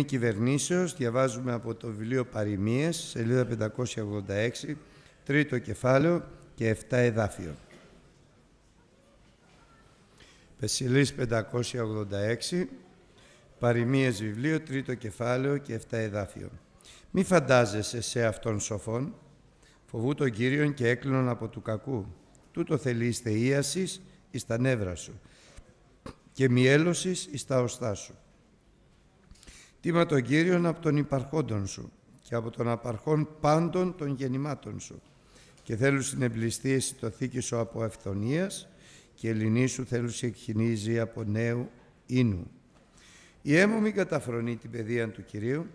Κυβερνήσεως, διαβάζουμε από το βιβλίο Παροιμίες, σελίδα 586, τρίτο κεφάλαιο και 7 εδάφιο. Πεσσηλής 586, Παροιμίες βιβλίο, τρίτο κεφάλαιο και 7 εδάφιο. Μη φαντάζεσαι σε αυτόν σοφόν, φοβού τον Κύριον και έκλεινον από του κακού. Τούτο θελείστε ίασης εις τα νεύρα σου και μη έλωσης εις τα οστά σου. Τίμα τον Κύριον από τον υπαρχόντων σου και από τον απαρχόν πάντων των γεννημάτων σου. Και θέλουν συνεμπληστεί εσύ το θήκη σου από ευθονίας και ελληνή σου θέλουν εκχυνίζει από νέου ίνου. Η έμμο μην καταφρονεί την παιδεία του Κυρίου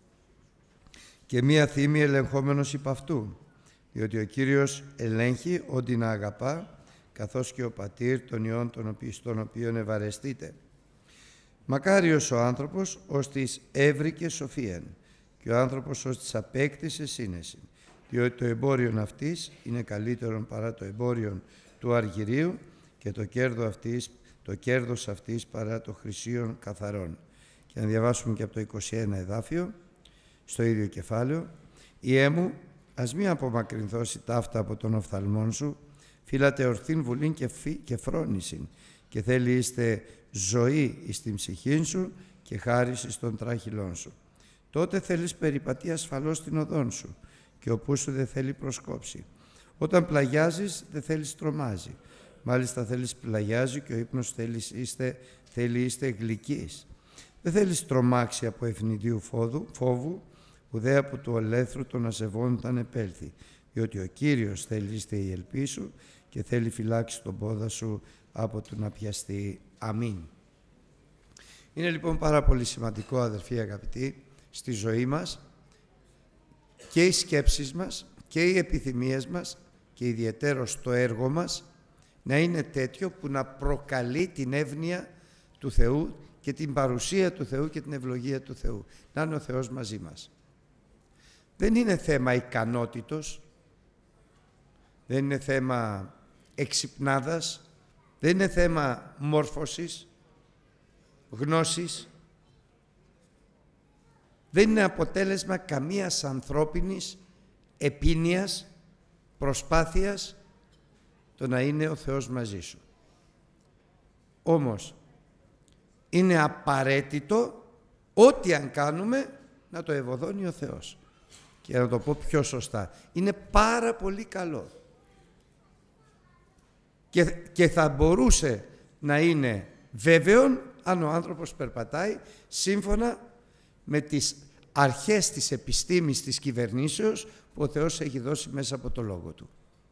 και μία θύμη ελεγχόμενος υπ' αυτού, διότι ο Κύριος ελέγχει ό,τι να αγαπά, καθώς και ο πατήρ των ιών των οποίων ευαρεστείτε. Μακάριος ο άνθρωπος ως της έβρικε σοφίαν και ο άνθρωπος ως της απέκτησε σύνεση, διότι το εμπόριον αυτής είναι καλύτερον παρά το εμπόριον του αργυρίου και το κέρδος αυτής παρά το χρυσίον καθαρόν. Και να διαβάσουμε και από το 21 εδάφιο, στο ίδιο κεφάλαιο. Η έμμου, ας μη απομακρυνθώσει ταύτα από τον οφθαλμόν σου, φύλατε ορθήν βουλήν και φρόνησιν, και θέλει είστε ζωή εις την ψυχήν σου και χάριση στον τράχυλών σου. Τότε θέλεις περιπατεί ασφαλώς στην οδόν σου και ο πούς σου δεν θέλει προσκόψει. Όταν πλαγιάζεις δεν θέλεις τρομάζει. Μάλιστα θέλεις πλαγιάζει και ο ύπνος θέλει είστε γλυκείς. Δεν θέλεις τρομάξει από ευνηδίου φόβου, ουδέ από του ολέθρου των ασεβών όταν επέλθει. Διότι ο Κύριος θέλει είστε η ελπί σου και θέλει φυλάξει τον πόδα σου από του να πιαστεί. Αμήν. Είναι λοιπόν πάρα πολύ σημαντικό, αδερφοί αγαπητοί, στη ζωή μας και οι σκέψεις μας και οι επιθυμίες μας και ιδιαιτέρως το έργο μας να είναι τέτοιο που να προκαλεί την εύνοια του Θεού και την παρουσία του Θεού και την ευλογία του Θεού. Να είναι ο Θεός μαζί μας. Δεν είναι θέμα ικανότητος, δεν είναι θέμα εξυπνάδας, δεν είναι θέμα μόρφωσης, γνώσης, δεν είναι αποτέλεσμα καμίας ανθρώπινης επίνοιας, προσπάθειας το να είναι ο Θεός μαζί σου. Όμως, είναι απαραίτητο ό,τι αν κάνουμε να το ευωδώνει ο Θεός. Και να το πω πιο σωστά, είναι πάρα πολύ καλό. Και θα μπορούσε να είναι βέβαιον αν ο άνθρωπος περπατάει σύμφωνα με τις αρχές της επιστήμης της κυβερνήσεως που ο Θεός έχει δώσει μέσα από το Λόγο Του.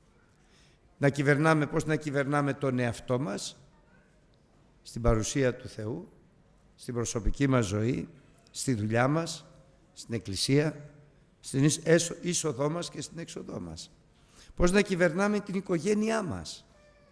Πώς να κυβερνάμε τον εαυτό μας στην παρουσία του Θεού, στην προσωπική μας ζωή, στη δουλειά μας, στην εκκλησία, στην είσοδό μας και στην έξοδό μας. Πώς να κυβερνάμε την οικογένειά μας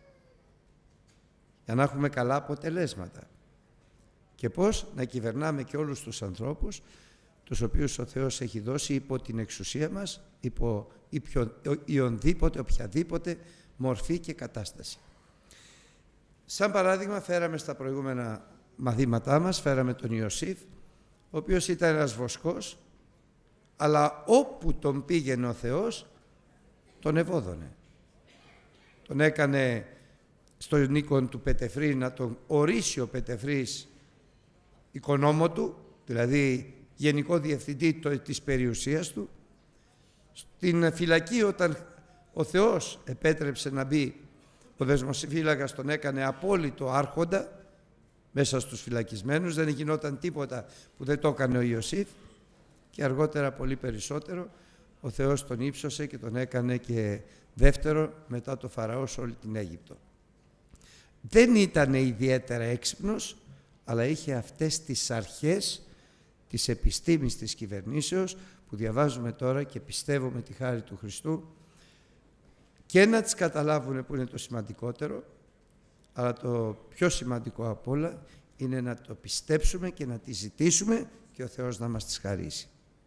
για να έχουμε καλά αποτελέσματα. Και πώς να κυβερνάμε και όλους τους ανθρώπους τους οποίους ο Θεός έχει δώσει υπό την εξουσία μας, υπό οποιαδήποτε μορφή και κατάσταση. Σαν παράδειγμα φέραμε στα προηγούμενα μαθήματά μας, φέραμε τον Ιωσήφ, ο οποίος ήταν ένας βοσκός, αλλά όπου τον πήγαινε ο Θεός, τον ευώδωνε. Τον έκανε στον οίκον του Πετεφρή να τον ορίσει ο Πετεφρής οικονόμο του, δηλαδή γενικό διευθυντή της περιουσίας του. Στην φυλακή, όταν ο Θεός επέτρεψε να μπει, ο δεσμοφύλακας τον έκανε απόλυτο άρχοντα μέσα στους φυλακισμένους, δεν γινόταν τίποτα που δεν το έκανε ο Ιωσήφ, και αργότερα πολύ περισσότερο ο Θεός τον ύψωσε και τον έκανε και δεύτερο μετά το Φαραώ σε όλη την Αίγυπτο. Δεν ήταν ιδιαίτερα έξυπνος, αλλά είχε αυτές τις αρχές της επιστήμης της κυβερνήσεως που διαβάζουμε τώρα και πιστεύω με τη χάρη του Χριστού και να τις καταλάβουν που είναι το σημαντικότερο, αλλά το πιο σημαντικό απ' όλα είναι να το πιστέψουμε και να τη ζητήσουμε και ο Θεός να μας τις χαρίσει.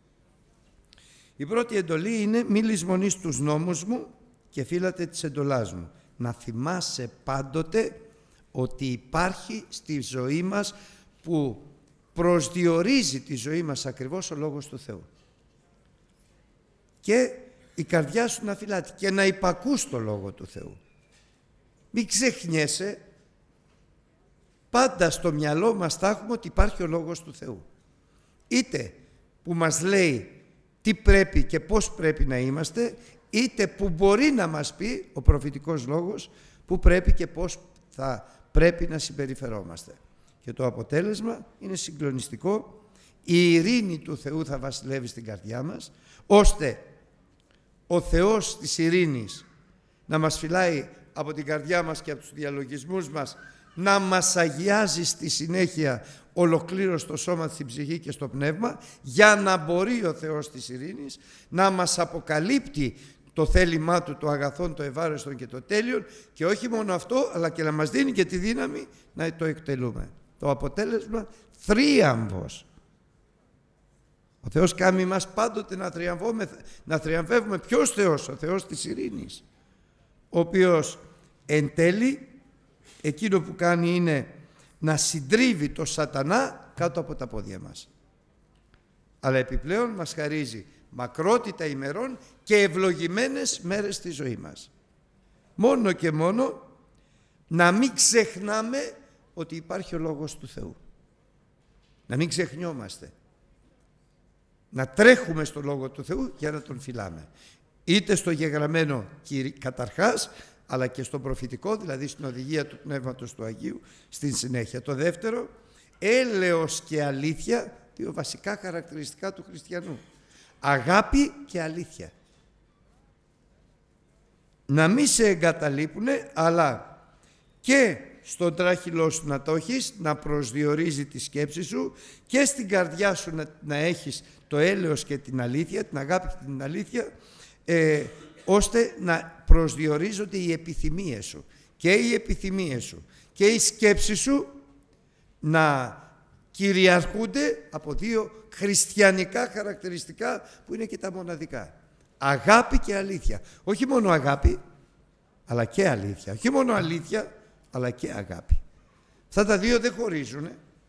Η πρώτη εντολή είναι μη λησμονείς τους νόμους μου και φύλατε της εντολάς μου. Να θυμάσαι πάντοτε ότι υπάρχει στη ζωή μας που προσδιορίζει τη ζωή μας ακριβώς ο Λόγος του Θεού. Και η καρδιά σου να φυλάται και να υπακούς το Λόγο του Θεού. Μην ξεχνιέσαι, πάντα στο μυαλό μας θα έχουμε ότι υπάρχει ο Λόγος του Θεού. Είτε που μας λέει τι πρέπει και πώς πρέπει να είμαστε, είτε που μπορεί να μας πει ο προφητικός λόγος που πρέπει και πώς θα πρέπει να συμπεριφερόμαστε. Και το αποτέλεσμα είναι συγκλονιστικό. Η ειρήνη του Θεού θα βασιλεύει στην καρδιά μας, ώστε ο Θεός της ειρήνης να μας φυλάει από την καρδιά μας και από τους διαλογισμούς μας, να μας αγιάζει στη συνέχεια ολοκλήρως το σώμα, στην ψυχή και στο πνεύμα, για να μπορεί ο Θεός της ειρήνης να μας αποκαλύπτει το θέλημά Του, το αγαθόν, το ευάρεστον και το τέλειον, και όχι μόνο αυτό, αλλά και να μας δίνει και τη δύναμη να το εκτελούμε. Το αποτέλεσμα, θρίαμβος. Ο Θεός κάνει μας πάντοτε να θριαμβεύουμε. Ποιος Θεός? Ο Θεός της ειρήνης, ο οποίος εν τέλει εκείνο που κάνει είναι να συντρίβει το σατανά κάτω από τα πόδια μας. Αλλά επιπλέον μας χαρίζει μακρότητα ημερών και ευλογημένες μέρες στη ζωή μας. Μόνο και μόνο να μην ξεχνάμε ότι υπάρχει ο Λόγος του Θεού. Να μην ξεχνιόμαστε. Να τρέχουμε στο Λόγο του Θεού για να τον φυλάμε. Είτε στο γεγραμμένο καταρχάς, αλλά και στο προφητικό, δηλαδή στην οδηγία του Πνεύματος του Αγίου, στην συνέχεια. Το δεύτερο, έλεος και αλήθεια, δύο βασικά χαρακτηριστικά του χριστιανού. Αγάπη και αλήθεια. Να μην σε εγκαταλείπουνε, αλλά και στον τράχυλό σου να το έχεις, να προσδιορίζει τη σκέψη σου, και στην καρδιά σου να έχεις το έλεος και την αλήθεια, την αγάπη και την αλήθεια, ώστε να προσδιορίζονται οι επιθυμίες σου. Και οι επιθυμίες σου και οι σκέψεις σου να κυριαρχούνται από δύο χριστιανικά χαρακτηριστικά που είναι και τα μοναδικά. Αγάπη και αλήθεια. Όχι μόνο αγάπη, αλλά και αλήθεια. Όχι μόνο αλήθεια, αλλά και αγάπη. Αυτά τα δύο δεν χωρίζουν.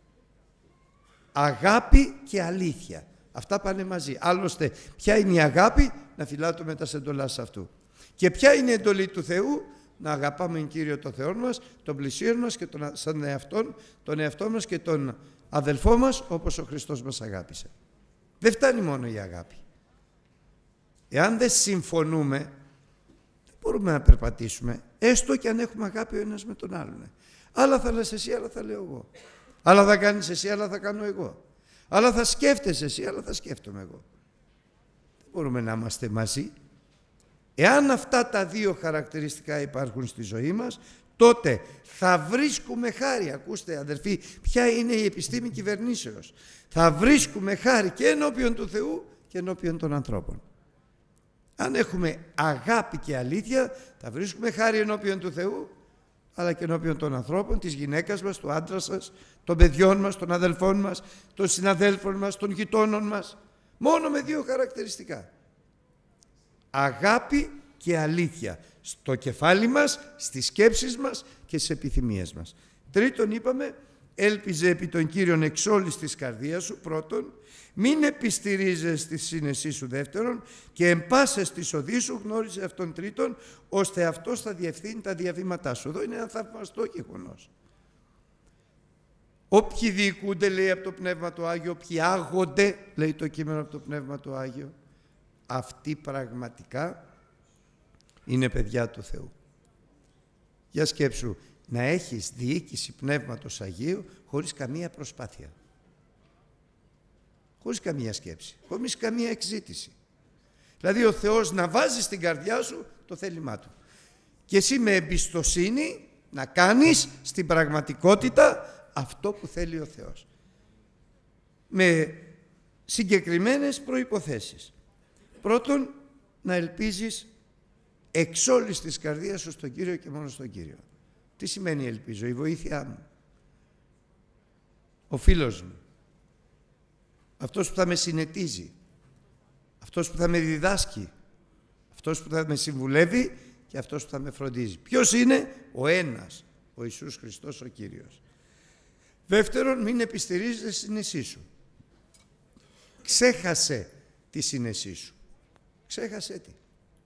Αγάπη και αλήθεια. Αυτά πάνε μαζί. Άλλωστε, ποια είναι η αγάπη? Να φυλάτουμε τα εντολάς αυτού. Και ποια είναι η εντολή του Θεού? Να αγαπάμε τον Κύριο τον Θεό μας, τον πλησίον μας και τον εαυτό μας και τον αδελφό μας, όπως ο Χριστός μας αγάπησε. Δεν φτάνει μόνο η αγάπη. Εάν δεν συμφωνούμε, δεν μπορούμε να περπατήσουμε, έστω και αν έχουμε αγάπη ο ένας με τον άλλον. Άλλα θα λες εσύ, άλλα θα λέω εγώ. Άλλα θα κάνεις εσύ, άλλα θα κάνω εγώ. Άλλα θα σκέφτεσαι εσύ, άλλα θα σκέφτομαι εγώ. Δεν μπορούμε να είμαστε μαζί. Εάν αυτά τα δύο χαρακτηριστικά υπάρχουν στη ζωή μας, τότε θα βρίσκουμε χάρη. Ακούστε αδερφοί, ποια είναι η επιστήμη κυβερνήσεως. Θα βρίσκουμε χάρη και ενώπιον του Θεού και ενώπιον των ανθρώπων. Αν έχουμε αγάπη και αλήθεια, θα βρίσκουμε χάρη ενώπιον του Θεού, αλλά και ενώπιον των ανθρώπων, της γυναίκας μας, του άντρα σας, των παιδιών μας, των αδελφών μας, των συναδέλφων μας, των γειτόνων μας. Μόνο με δύο χαρακτηριστικά. Αγάπη και αλήθεια. Στο κεφάλι μας, στις σκέψεις μας και στις επιθυμίες μας. Τρίτον, είπαμε, έλπιζε επί τον Κύριον εξ όλης της καρδίας σου. Πρώτον, μην επιστηρίζεσαι στη σύνεσή σου. Δεύτερον, και εν πάσες της οδή σου γνώριζε αυτόν. Τρίτον, ώστε αυτός θα διευθύνει τα διαβήματά σου. Εδώ είναι ένα θαυμαστό γεγονός. Όποιοι διοικούνται, λέει, από το Πνεύμα του Άγιο, όποιοι άγονται, λέει το κείμενο, από το Πνεύμα του Άγιο, αυτοί πραγματικά είναι παιδιά του Θεού. Για σκέψου, να έχεις διοίκηση Πνεύματος Αγίου χωρίς καμία προσπάθεια. Χωρίς καμία σκέψη, χωρίς καμία εξζήτηση. Δηλαδή ο Θεός να βάζει στην καρδιά σου το θέλημά Του. Και εσύ με εμπιστοσύνη να κάνεις στην πραγματικότητα αυτό που θέλει ο Θεός. Με συγκεκριμένες προϋποθέσεις. Πρώτον, να ελπίζεις εξ όλης της καρδίας σου στον Κύριο και μόνο στον Κύριο. Τι σημαίνει ελπίζω? Η βοήθειά μου. Ο φίλος μου. Αυτός που θα με συνετίζει. Αυτός που θα με διδάσκει. Αυτός που θα με συμβουλεύει και αυτός που θα με φροντίζει. Ποιος είναι? Ο ένας. Ο Ιησούς Χριστός ο Κύριος. Δεύτερον, μην επιστηρίζεσαι στη συνεσή σου. Ξέχασε τη συνεσή σου. Ξέχασε τη.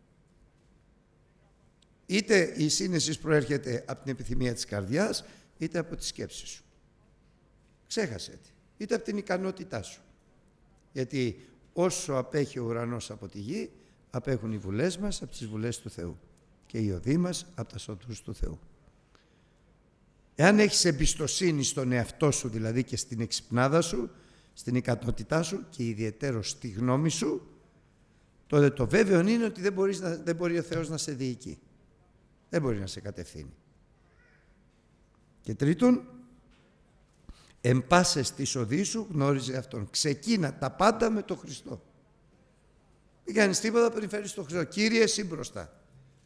Είτε η σύνεση προέρχεται από την επιθυμία της καρδιάς, είτε από τη σκέψη σου. Ξέχασε τη. Είτε από την ικανότητά σου. Γιατί όσο απέχει ο ουρανός από τη γη, απέχουν οι βουλές μας από τις βουλές του Θεού και οι οδοί μας από τα σωτούς του Θεού. Εάν έχεις εμπιστοσύνη στον εαυτό σου, δηλαδή και στην εξυπνάδα σου, στην ικανότητά σου και ιδιαιτέρως στη γνώμη σου, τότε το βέβαιο είναι ότι δεν μπορεί ο Θεός να σε διοικεί. Δεν μπορεί να σε κατευθύνει. Και τρίτον, εν πάσες της οδής σου γνώριζε Αυτόν. Ξεκίνα τα πάντα με τον Χριστό. Δεν κάνεις τίποτα πριν φέρεις τον Χριστό. Κύριε, εσύ μπροστά.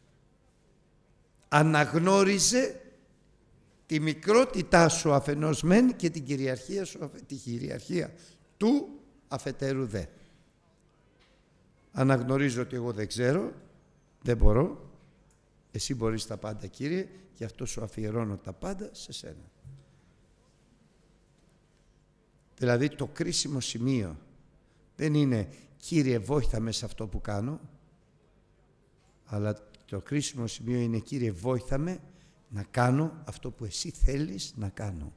Αναγνώριζε τη μικρότητά σου αφενός μεν και την κυριαρχία σου, τη κυριαρχία του αφετέρου δε. Αναγνωρίζω ότι εγώ δεν ξέρω, δεν μπορώ. Εσύ μπορείς τα πάντα, Κύριε, γι' αυτό σου αφιερώνω τα πάντα σε σένα. Δηλαδή το κρίσιμο σημείο δεν είναι Κύριε βόηθα με σε αυτό που κάνω, αλλά το κρίσιμο σημείο είναι Κύριε βόηθα με να κάνω αυτό που εσύ θέλεις να κάνω.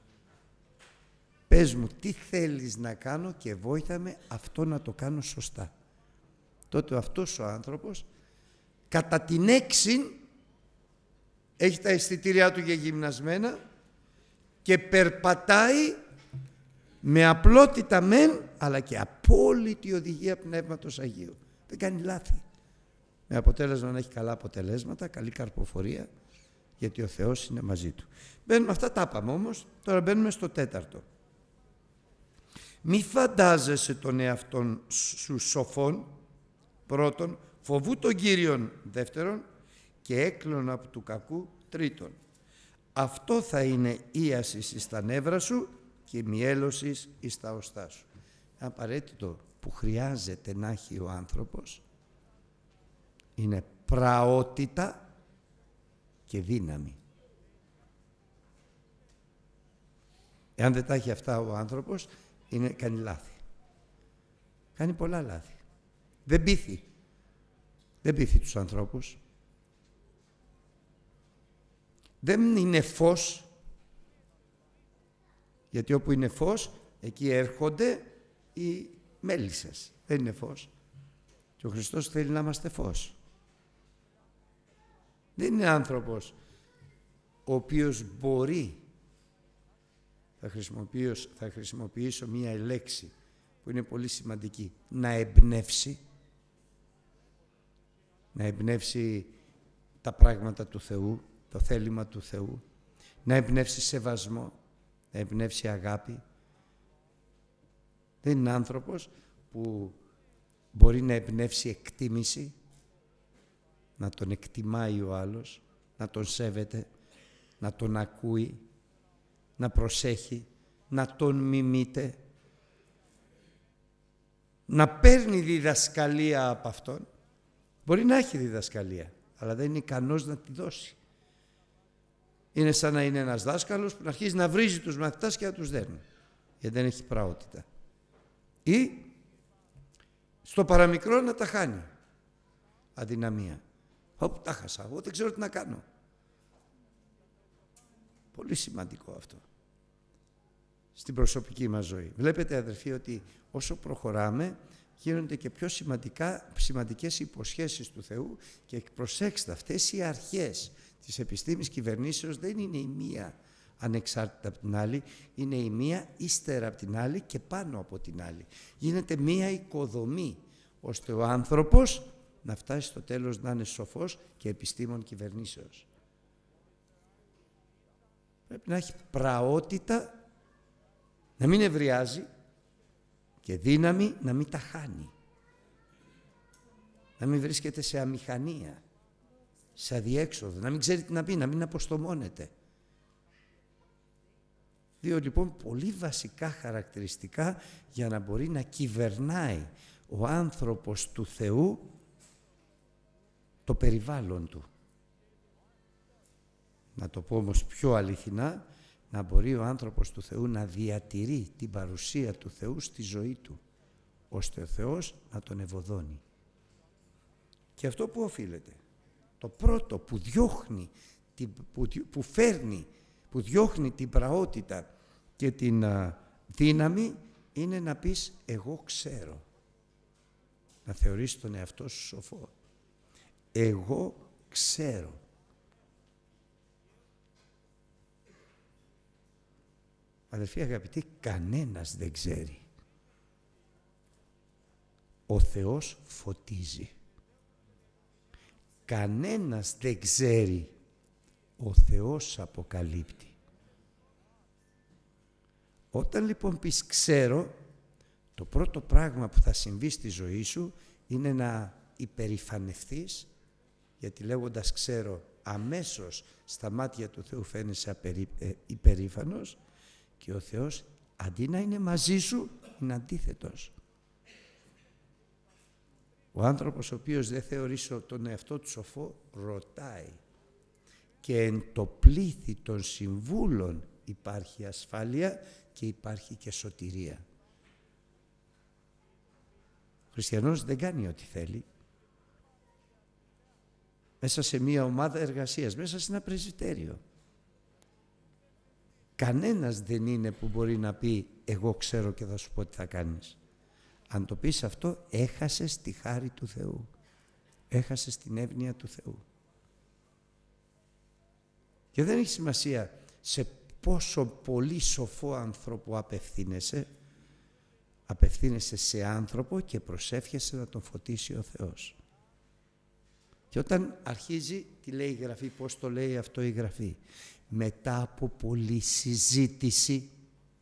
Πες μου τι θέλεις να κάνω και βόηθα με αυτό να το κάνω σωστά. Τότε αυτός ο άνθρωπος κατά την έξιν έχει τα αισθητήριά του γεμνασμένα και περπατάει με απλότητα μεν, αλλά και απόλυτη οδηγία Πνεύματος Αγίου. Δεν κάνει λάθη. Με αποτέλεσμα να έχει καλά αποτελέσματα, καλή καρποφορία, γιατί ο Θεός είναι μαζί του. Μπαίνουμε, αυτά τα είπαμε όμως, τώρα μπαίνουμε στο τέταρτο. Μη φαντάζεσαι τον εαυτόν σου σοφόν, πρώτον, φοβού τον Κύριον, δεύτερον, και έκλωνα από του κακού, τρίτον. Αυτό θα είναι ίασης εις τα νεύρα σου και μιέλωσης εις τα οστά σου. Απαραίτητο που χρειάζεται να έχει ο άνθρωπος είναι πραότητα και δύναμη. Εάν δεν τα έχει αυτά ο άνθρωπος, κάνει λάθη. Κάνει πολλά λάθη. Δεν πείθει. Δεν πείθει τους ανθρώπους. Δεν είναι φως, γιατί όπου είναι φως, εκεί έρχονται οι μέλισσες. Δεν είναι φως. Και ο Χριστός θέλει να είμαστε φως. Δεν είναι άνθρωπος ο οποίος μπορεί, θα χρησιμοποιήσω μία λέξη που είναι πολύ σημαντική, να εμπνεύσει τα πράγματα του Θεού, το θέλημα του Θεού, να εμπνεύσει σεβασμό, να εμπνεύσει αγάπη. Δεν είναι άνθρωπος που μπορεί να εμπνεύσει εκτίμηση, να τον εκτιμάει ο άλλος, να τον σέβεται, να τον ακούει, να προσέχει, να τον μιμείται, να παίρνει διδασκαλία από αυτόν. Μπορεί να έχει διδασκαλία, αλλά δεν είναι ικανός να τη δώσει. Είναι σαν να είναι ένας δάσκαλος που να αρχίζει να βρίζει τους μαθητάς και να τους δέρνει, γιατί δεν έχει πραότητα. Ή στο παραμικρό να τα χάνει. Αδυναμία. Όπου τα χάσα, εγώ δεν ξέρω τι να κάνω. Πολύ σημαντικό αυτό στην προσωπική μας ζωή. Βλέπετε, αδερφοί, ότι όσο προχωράμε γίνονται και πιο σημαντικές υποσχέσεις του Θεού και προσέξτε, αυτές οι αρχές της επιστήμης κυβερνήσεως δεν είναι η μία ανεξάρτητα από την άλλη, είναι η μία ύστερα από την άλλη και πάνω από την άλλη. Γίνεται μία οικοδομή, ώστε ο άνθρωπος να φτάσει στο τέλος να είναι σοφός και επιστήμον κυβερνήσεως. Πρέπει να έχει πραότητα, να μην ευριάζει και δύναμη να μην τα χάνει. Να μην βρίσκεται σε αμηχανία, σε αδιέξοδο, να μην ξέρει τι να πει, να μην αποστομώνεται. Δύο λοιπόν πολύ βασικά χαρακτηριστικά για να μπορεί να κυβερνάει ο άνθρωπος του Θεού το περιβάλλον του. Να το πω όμως πιο αληθινά, να μπορεί ο άνθρωπος του Θεού να διατηρεί την παρουσία του Θεού στη ζωή του, ώστε ο Θεός να τον ευωδώνει. Και αυτό που οφείλεται, το πρώτο που διώχνει, που φέρνει, που διώχνει την πραότητα και την δύναμη, είναι να πεις εγώ ξέρω. Να θεωρείς τον εαυτό σου σοφό. Εγώ ξέρω. Αδελφοί αγαπητοί, κανένας δεν ξέρει. Ο Θεός φωτίζει. Κανένας δεν ξέρει. Ο Θεός αποκαλύπτει. Όταν λοιπόν πεις ξέρω, το πρώτο πράγμα που θα συμβεί στη ζωή σου είναι να υπερηφανευτείς, γιατί λέγοντας ξέρω αμέσως στα μάτια του Θεού φαίνεσαι υπερήφανος, και ο Θεός αντί να είναι μαζί σου είναι αντίθετος. Ο άνθρωπος ο οποίος δεν θεωρεί τον εαυτό του σοφό ρωτάει, και εν το πλήθη των συμβούλων υπάρχει ασφάλεια και υπάρχει και σωτηρία. Ο χριστιανός δεν κάνει ό,τι θέλει. Μέσα σε μια ομάδα εργασίας, μέσα σε ένα πρεσβυτέριο, κανένας δεν είναι που μπορεί να πει εγώ ξέρω και θα σου πω τι θα κάνεις. Αν το πεις αυτό, έχασες τη χάρη του Θεού. Έχασες την εύνοια του Θεού. Και δεν έχει σημασία σε πόσο πολύ σοφό άνθρωπο απευθύνεσαι. Απευθύνεσαι σε άνθρωπο και προσεύχεσαι να τον φωτίσει ο Θεός. Και όταν αρχίζει, τι λέει η Γραφή, πώς το λέει αυτό η Γραφή? Μετά από πολλή συζήτηση,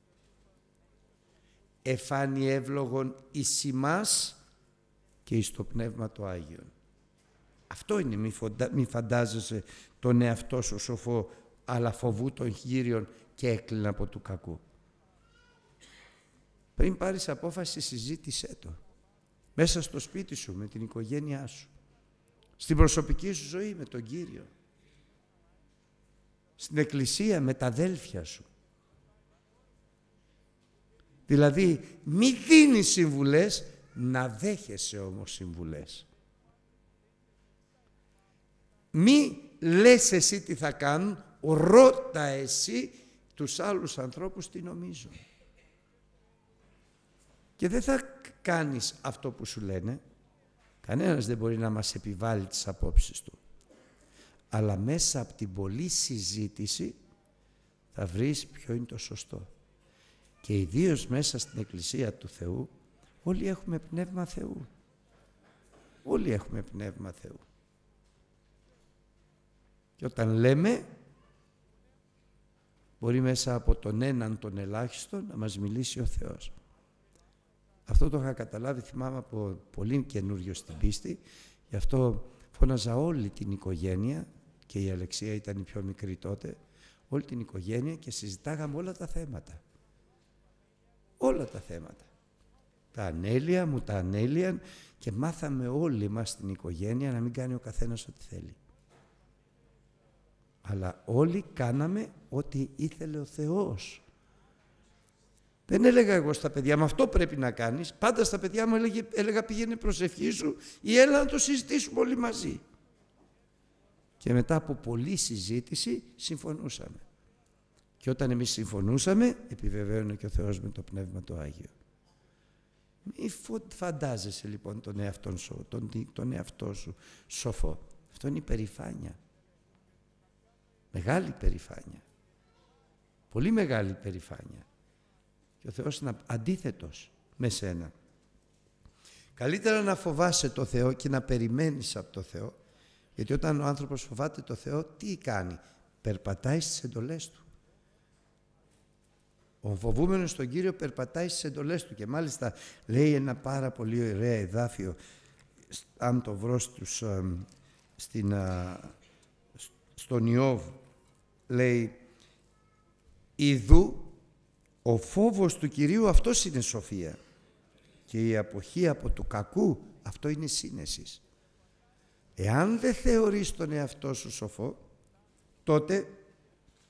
εφάνει εύλογον εις ημάς και εις το Πνεύμα το Άγιον. Αυτό είναι, μη φαντάζεσαι τον εαυτό σου σοφό, αλλά φοβού των Κύριων και έκλεινα από του κακού. Πριν πάρεις απόφαση, συζήτησέ το. Μέσα στο σπίτι σου, με την οικογένειά σου. Στην προσωπική σου ζωή με τον Κύριο. Στην εκκλησία με τα αδέλφια σου. Δηλαδή, μη δίνεις συμβουλές, να δέχεσαι όμως συμβουλές. Μη λες εσύ τι θα κάνουν, ρώτα εσύ τους άλλους ανθρώπους τι νομίζουν. Και δεν θα κάνεις αυτό που σου λένε. Κανένας δεν μπορεί να μας επιβάλλει τις απόψεις του. Αλλά μέσα από την πολλή συζήτηση θα βρεις ποιο είναι το σωστό. Και ιδίως μέσα στην Εκκλησία του Θεού, όλοι έχουμε πνεύμα Θεού. Όλοι έχουμε πνεύμα Θεού. Και όταν λέμε, μπορεί μέσα από τον έναν τον ελάχιστο να μας μιλήσει ο Θεός. Αυτό το είχα καταλάβει, θυμάμαι, από πολύ καινούριο στην πίστη. Γι' αυτό φώναζα όλη την οικογένεια, και η Αλεξία ήταν η πιο μικρή τότε, όλη την οικογένεια, και συζητάγαμε όλα τα θέματα. Όλα τα θέματα. Τα ανέλυα μου, τα ανέλυαν, και μάθαμε όλοι μας στην οικογένεια να μην κάνει ο καθένας ό,τι θέλει. Αλλά όλοι κάναμε ό,τι ήθελε ο Θεός. Δεν έλεγα εγώ στα παιδιά, με αυτό πρέπει να κάνεις. Πάντα στα παιδιά μου έλεγα πήγαινε προσευχή σου ή έλα να το συζητήσουμε όλοι μαζί. Και μετά από πολλή συζήτηση συμφωνούσαμε. Και όταν εμείς συμφωνούσαμε, επιβεβαίωνε και ο Θεός με το Πνεύμα το Άγιο. Μη φαντάζεσαι λοιπόν τον εαυτό σου σοφό. Αυτό είναι υπερηφάνεια. Μεγάλη υπερηφάνεια. Πολύ μεγάλη υπερηφάνεια. Και ο Θεός είναι αντίθετος με σένα. Καλύτερα να φοβάσαι το Θεό και να περιμένεις από το Θεό, γιατί όταν ο άνθρωπος φοβάται το Θεό, τι κάνει? Περπατάει στις εντολές Του. Ο φοβούμενος τον Κύριο περπατάει στις εντολές Του, και μάλιστα λέει ένα πάρα πολύ ωραίο εδάφιο, αν το βρω στον Ιώβ, λέει «Ιδού ο φόβος του Κυρίου, αυτός είναι σοφία, και η αποχή από του κακού, αυτό είναι σύνεσης». Εάν δεν θεωρείς τον εαυτό σου σοφό, τότε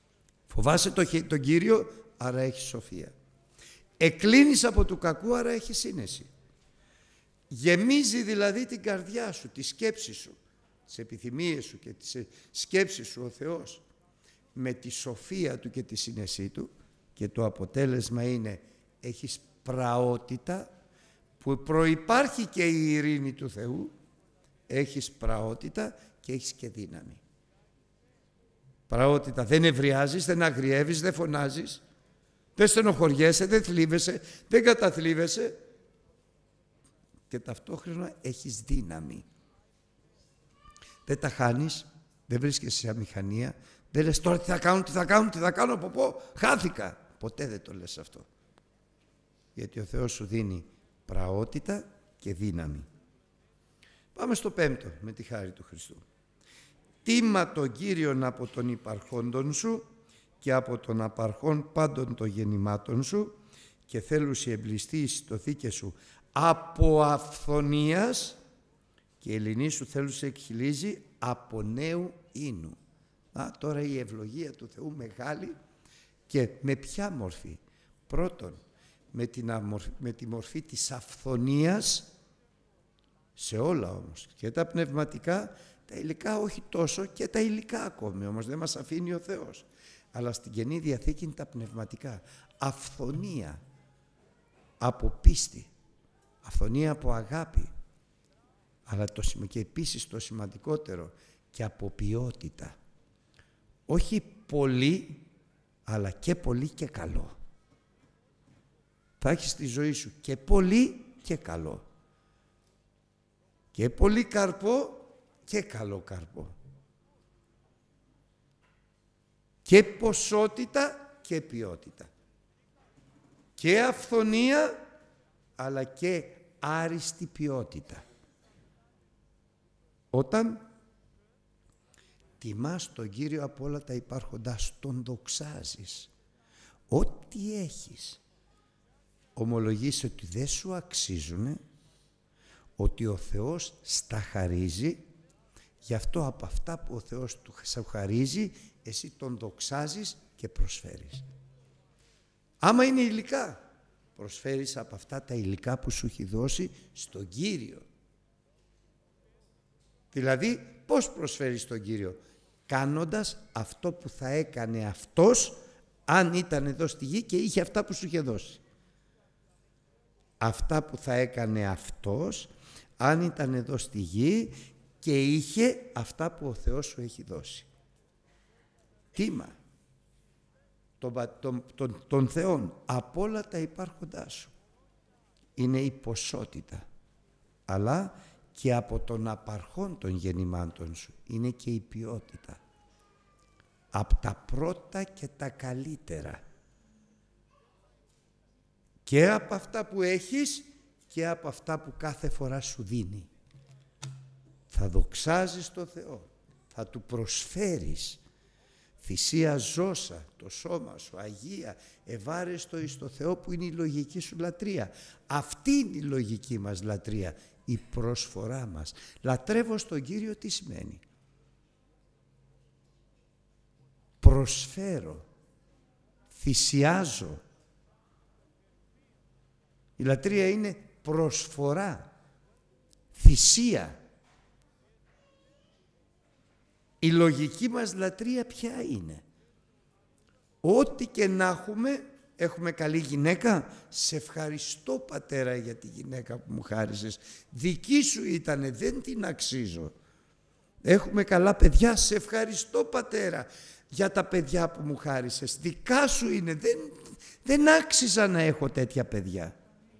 Φοβάσαι τον Κύριο, άρα έχεις σοφία. Εκλίνεις από του κακού, άρα έχεις σύνεση. Γεμίζει δηλαδή την καρδιά σου, τη σκέψη σου, τις επιθυμίες σου και τις σκέψεις σου ο Θεός με τη σοφία Του και τη σύνεσή Του, και το αποτέλεσμα είναι έχεις πραότητα, που προϋπάρχει και η ειρήνη του Θεού, έχεις πραότητα και έχεις και δύναμη. Πραότητα, δεν ευριάζεις, δεν αγριεύεις, δεν φωνάζεις, δεν στενοχωριέσαι, δεν θλίβεσαι, δεν καταθλίβεσαι και ταυτόχρονα έχεις δύναμη. Δεν τα χάνεις, δεν βρίσκεσαι σε αμηχανία, δεν λες τώρα τι θα κάνω, από πω, χάθηκα. Ποτέ δεν το λες αυτό. Γιατί ο Θεός σου δίνει πραότητα και δύναμη. Πάμε στο 5ο, με τη χάρη του Χριστού. Τίμα τον Κύριον από τον υπαρχόντον σου και από τον απαρχόν πάντων των γεννημάτων σου, και θέλουσι εμπληστεί το θήκε σου από αυθονίας, και η ελληνή σου θέλουσι εκχυλίζει από νέου ίνου. Τώρα η ευλογία του Θεού μεγάλη, και με ποια μορφή? Πρώτον, με τη μορφή της αυθονίας, σε όλα όμως, και τα πνευματικά, τα υλικά όχι τόσο, και τα υλικά ακόμη, όμως δεν μας αφήνει ο Θεός. Αλλά στην Καινή Διαθήκη είναι τα πνευματικά. Αυθονία από πίστη, αυθονία από αγάπη, αλλά και επίσης το σημαντικότερο, και από ποιότητα. Όχι πολύ, αλλά και πολύ και καλό. Θα έχεις στη ζωή σου και πολύ και καλό. Και πολύ καρπό και καλό καρπό. Και ποσότητα και ποιότητα. Και αυθονία, αλλά και άριστη ποιότητα. Όταν τιμάς τον Κύριο από όλα τα υπάρχοντά, τον δοξάζεις. Ό,τι έχεις, ομολογείς ότι δεν σου αξίζουνε, ότι ο Θεός στα χαρίζει, γι' αυτό από αυτά που ο Θεός του σου χαρίζει, εσύ τον δοξάζεις και προσφέρεις. Άμα είναι υλικά, προσφέρεις από αυτά τα υλικά που σου έχει δώσει στον Κύριο. Δηλαδή, πώς προσφέρεις στον Κύριο? Κάνοντας αυτό που θα έκανε Αυτός αν ήταν εδώ στη γη και είχε αυτά που σου είχε δώσει. Αυτά που θα έκανε Αυτός αν ήταν εδώ στη γη και είχε αυτά που ο Θεός σου έχει δώσει. Τίμα των Θεών από όλα τα υπάρχοντά σου. Είναι η ποσότητα, αλλά και από τον απαρχόν των γεννημάτων σου είναι και η ποιότητα. Από τα πρώτα και τα καλύτερα. Και από αυτά που έχεις και από αυτά που κάθε φορά σου δίνει. Θα δοξάζεις τον Θεό, θα Του προσφέρεις θυσία ζώσα, το σώμα σου, αγία, ευάρεστο εις το Θεό, που είναι η λογική σου λατρεία. Αυτή είναι η λογική μας λατρεία, η προσφορά μας. Λατρεύω στον Κύριο τι σημαίνει? Προσφέρω, θυσιάζω. Η λατρεία είναι προσφορά, θυσία. Η λογική μας λατρεία ποια είναι? Ό,τι και να έχουμε καλή γυναίκα, σε ευχαριστώ Πατέρα για τη γυναίκα που μου χάρισες. Δική σου ήτανε, δεν την αξίζω. Έχουμε καλά παιδιά, σε ευχαριστώ Πατέρα για τα παιδιά που μου χάρισες. Δικά σου είναι, δεν άξιζα να έχω τέτοια παιδιά.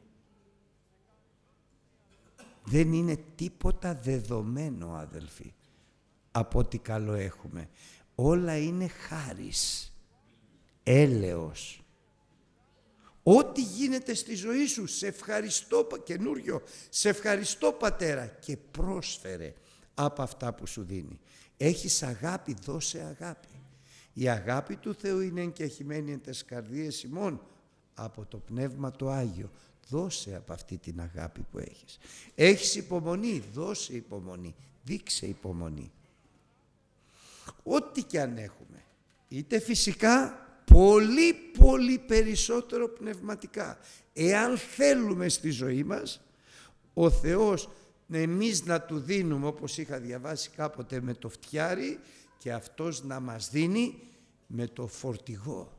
Δεν είναι τίποτα δεδομένο, αδελφοί, από ό,τι καλό έχουμε. Όλα είναι χάρις, έλεος. Ό,τι γίνεται στη ζωή σου, σε ευχαριστώ, καινούριο, σε ευχαριστώ Πατέρα, και πρόσφερε από αυτά που σου δίνει. Έχεις αγάπη, δώσε αγάπη. Η αγάπη του Θεού είναι εγκεχημένη εν τες καρδίες ημών από το Πνεύμα το Άγιο. Δώσε από αυτή την αγάπη που έχεις. Έχεις υπομονή, δώσε υπομονή, δείξε υπομονή. Ό,τι και αν έχουμε, είτε φυσικά πολύ πολύ περισσότερο πνευματικά. Εάν θέλουμε στη ζωή μας ο Θεός εμείς να Του δίνουμε, όπως είχα διαβάσει κάποτε, με το φτιάρι και Αυτός να μας δίνει με το φορτηγό.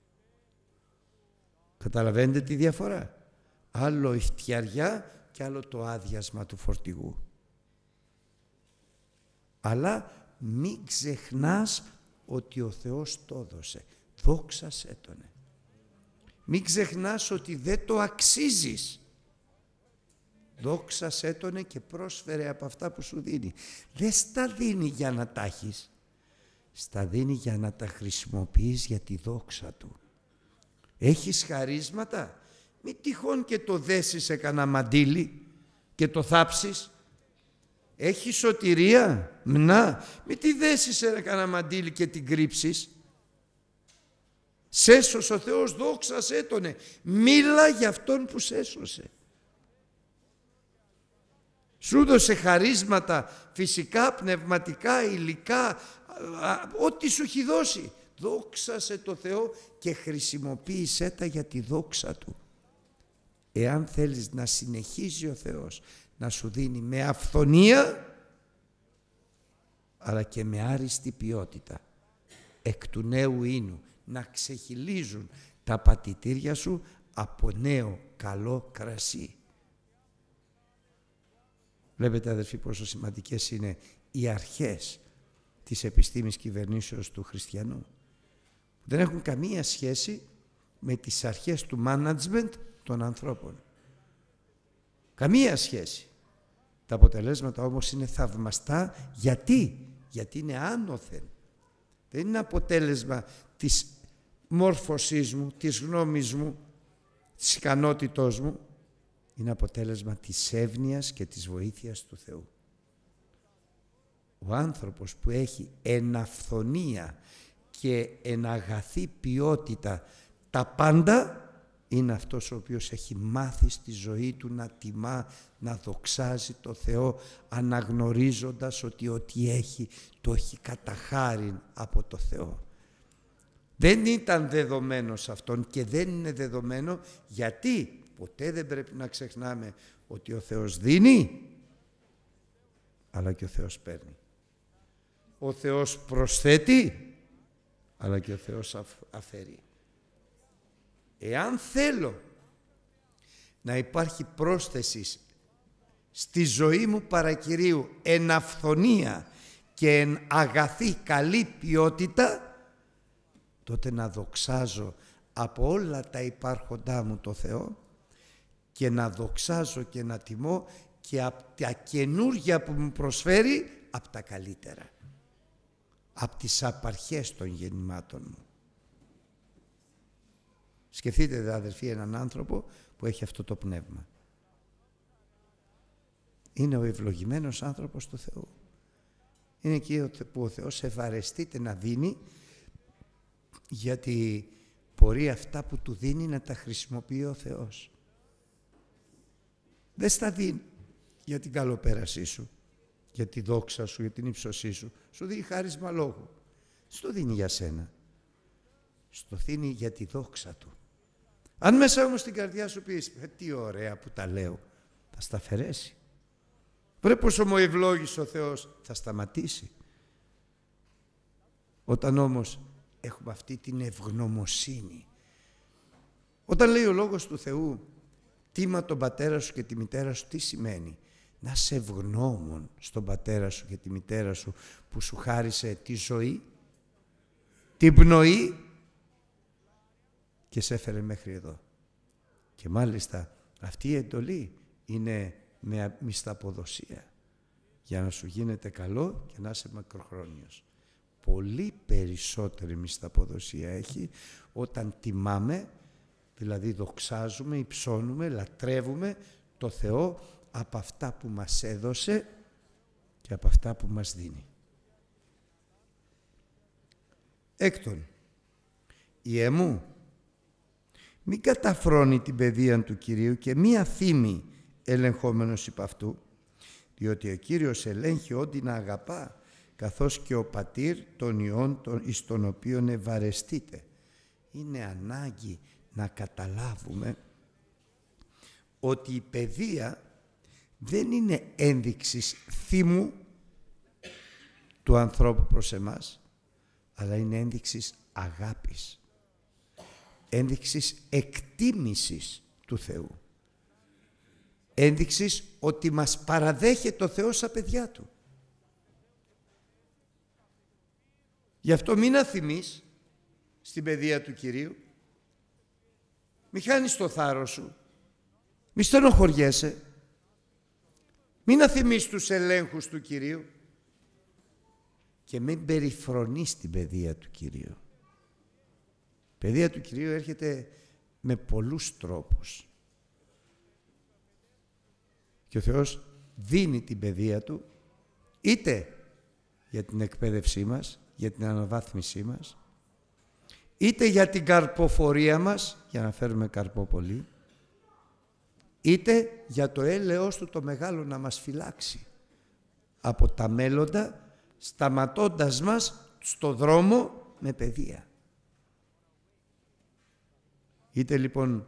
Καταλαβαίνετε τη διαφορά? Άλλο η φτιαριά και άλλο το άδειασμα του φορτηγού. Αλλά μην ξεχνάς ότι ο Θεός το έδωσε. Δόξασέ Τονε. Μην ξεχνάς ότι δεν το αξίζεις. Δόξασέ Τονε και πρόσφερε από αυτά που σου δίνει. Δεν στα δίνει για να τα έχεις. Στα δίνει για να τα χρησιμοποιείς για τη δόξα Του. Έχεις χαρίσματα, μη τυχόν και το δέσεις σε κανένα μαντίλι και το θάψεις. Έχεις σωτηρία, μη τη δέσεις σε κανένα μαντίλι και την κρύψεις. Σέσωσε ο Θεός, δόξασέ Τονε. Μίλα για Αυτόν που σέσωσε. Σου δώσε χαρίσματα φυσικά, πνευματικά, υλικά, ό,τι σου έχει δώσει. Δόξασε το Θεό και χρησιμοποίησέ τα για τη δόξα Του. Εάν θέλεις να συνεχίζει ο Θεός να σου δίνει με αυθονία, αλλά και με άριστη ποιότητα, εκ του νέου ίνου, να ξεχυλίζουν τα πατητήρια σου από νέο καλό κρασί. Βλέπετε αδελφοί πόσο σημαντικές είναι οι αρχές της επιστήμης κυβερνήσεως του χριστιανού. Δεν έχουν καμία σχέση με τις αρχές του management των ανθρώπων. Καμία σχέση. Τα αποτελέσματα όμως είναι θαυμαστά. Γιατί είναι άνωθεν. Δεν είναι αποτέλεσμα της μόρφωσής μου, της γνώμης μου, της ικανότητός μου. Είναι αποτέλεσμα της εύνοιας και της βοήθειας του Θεού. Ο άνθρωπος που έχει εν αυθονία και εν αγαθή ποιότητα τα πάντα, είναι αυτός ο οποίος έχει μάθει στη ζωή του να τιμά, να δοξάζει το Θεό, αναγνωρίζοντας ότι ό,τι έχει το έχει κατά χάριν από το Θεό. Δεν ήταν δεδομένο σε αυτόν και δεν είναι δεδομένο. Γιατί? Ποτέ δεν πρέπει να ξεχνάμε ότι ο Θεός δίνει, αλλά και ο Θεός παίρνει. Ο Θεός προσθέτει, αλλά και ο Θεός αφαιρεί. Εάν θέλω να υπάρχει πρόσθεση στη ζωή μου παρακυρίου εν αυθονία και εν αγαθή καλή ποιότητα, τότε να δοξάζω από όλα τα υπάρχοντά μου το Θεό και να δοξάζω και να τιμώ και από τα καινούργια που μου προσφέρει, από τα καλύτερα, από τις απαρχές των γεννημάτων μου. Σκεφτείτε, αδελφοί, έναν άνθρωπο που έχει αυτό το πνεύμα. Είναι ο ευλογημένος άνθρωπος του Θεού. Είναι εκεί που ο Θεός ευαρεστείται να δίνει, γιατί μπορεί αυτά που του δίνει να τα χρησιμοποιεί ο Θεός. Δεν στα δίνει για την καλοπέρασή σου, για τη δόξα σου, για την ύψωσή σου. Σου δίνει χάρισμα λόγου. Στο δίνει για σένα. Στο δίνει για τη δόξα του. Αν μέσα όμως στην καρδιά σου πεις, τι ωραία που τα λέω, θα στα αφαιρέσει. Βρε πόσο μου ευλόγησε ο Θεός, θα σταματήσει. Όταν όμως έχουμε αυτή την ευγνωμοσύνη, όταν λέει ο Λόγος του Θεού, τίμα τον πατέρα σου και τη μητέρα σου, τι σημαίνει? Να σε ευγνώμων στον πατέρα σου και τη μητέρα σου που σου χάρισε τη ζωή, την πνοή και σε έφερε μέχρι εδώ. Και μάλιστα αυτή η εντολή είναι με μισθαποδοσία, για να σου γίνεται καλό και να είσαι μακροχρόνιος. Πολύ περισσότερη μισθαποδοσία έχει όταν τιμάμε, δηλαδή δοξάζουμε, υψώνουμε, λατρεύουμε το Θεό από αυτά που μας έδωσε και από αυτά που μας δίνει. Έκτον, η αιμού μην καταφρώνει την παιδεία του Κυρίου και μη αφήμει ελεγχόμενος υπ' αυτού, διότι ο Κύριος ελέγχει ό,τι να αγαπά καθώς και ο πατήρ των ιών εις τον οποίον ευαρεστείτε. Είναι ανάγκη να καταλάβουμε ότι η παιδεία δεν είναι ένδειξης θύμου του ανθρώπου προς εμάς, αλλά είναι ένδειξης αγάπης, ένδειξης εκτίμησης του Θεού, ένδειξης ότι μας παραδέχεται ο Θεός σαν παιδιά Του. Γι' αυτό μην αθυμείς στην παιδεία του Κυρίου, μη χάνεις το θάρρος σου, μη στενοχωριέσαι, μην αθυμείς τους ελέγχους του Κυρίου και μην περιφρονείς την παιδεία του Κυρίου. Η παιδεία του Κυρίου έρχεται με πολλούς τρόπους και ο Θεός δίνει την παιδεία Του είτε για την εκπαίδευσή μας, για την αναβάθμισή μας, είτε για την καρποφορία μας, για να φέρουμε καρπό πολύ, είτε για το έλεος Του το μεγάλο να μας φυλάξει από τα μέλλοντα, σταματώντας μας στο δρόμο με παιδεία. Είτε λοιπόν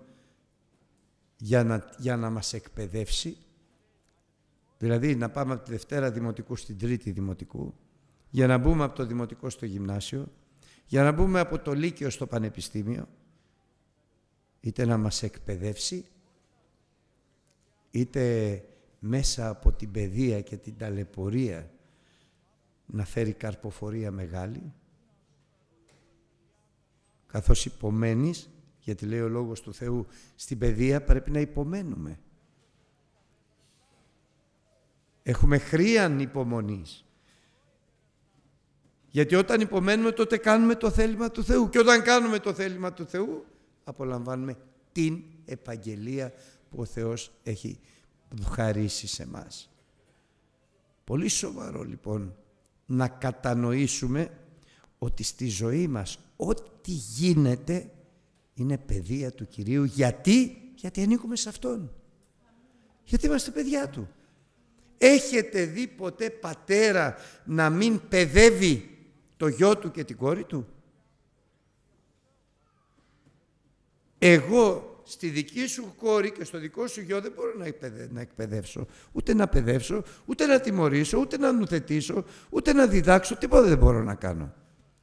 για να μας εκπαιδεύσει, δηλαδή να πάμε από τη Δευτέρα Δημοτικού στην Τρίτη Δημοτικού, για να μπούμε από το Δημοτικό στο Γυμνάσιο, για να μπούμε από το Λύκειο στο Πανεπιστήμιο, είτε να μας εκπαιδεύσει, είτε μέσα από την παιδεία και την ταλαιπωρία να φέρει καρποφορία μεγάλη, καθώς υπομένεις, γιατί λέει ο Λόγος του Θεού, στην παιδεία πρέπει να υπομένουμε. Έχουμε χρίαν υπομονής. Γιατί όταν υπομένουμε τότε κάνουμε το θέλημα του Θεού. Και όταν κάνουμε το θέλημα του Θεού απολαμβάνουμε την επαγγελία που ο Θεός έχει χαρίσει σε μας. Πολύ σοβαρό λοιπόν να κατανοήσουμε ότι στη ζωή μας ό,τι γίνεται είναι παιδεία του Κυρίου. Γιατί ανήκουμε σε Αυτόν. Γιατί είμαστε παιδιά Του. Έχετε δει ποτέ πατέρα να μην παιδεύει το γιο του και την κόρη του? Εγώ στη δική σου κόρη και στο δικό σου γιο δεν μπορώ να εκπαιδεύσω, ούτε να παιδεύσω, ούτε να τιμωρήσω, ούτε να νουθετήσω, ούτε να διδάξω, τίποτα δεν μπορώ να κάνω.